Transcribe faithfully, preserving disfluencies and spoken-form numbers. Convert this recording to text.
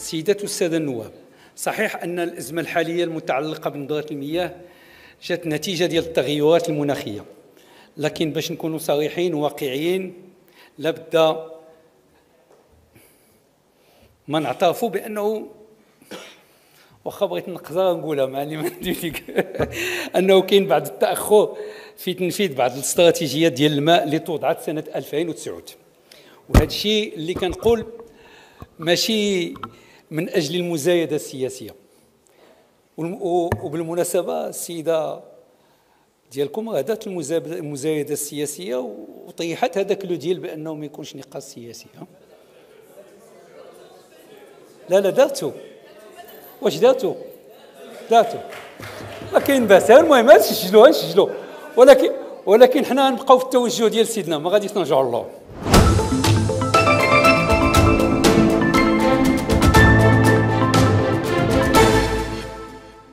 السيدات والسادة النواب، صحيح أن الأزمة الحالية المتعلقة بندرة المياه جات نتيجة ديال التغيرات المناخية، لكن باش نكونوا صريحين وواقعيين لابد ما نعترفوا بأنه واخا بغيت نقدر نقولها مع اللي ما نديك أنه كاين بعض التأخر في تنفيذ بعض الاستراتيجيات ديال الماء اللي توضعت سنة ألفين وتسعة، وهذا الشيء اللي كنقول ماشي من أجل المزايدة السياسية. وبالمناسبة السيدة ديالكم غادات المزايدة السياسية وطيحت هذاك لو ديال بأنه ما يكونش نقاش سياسي. لا لا دارتو، واش دارتو؟ دارتو ما كاين باس. المهم نسجلوها نسجلوا، ولكن ولكن حنا نبقاو في التوجه ديال سيدنا، ما غاديش نرجعوا لله.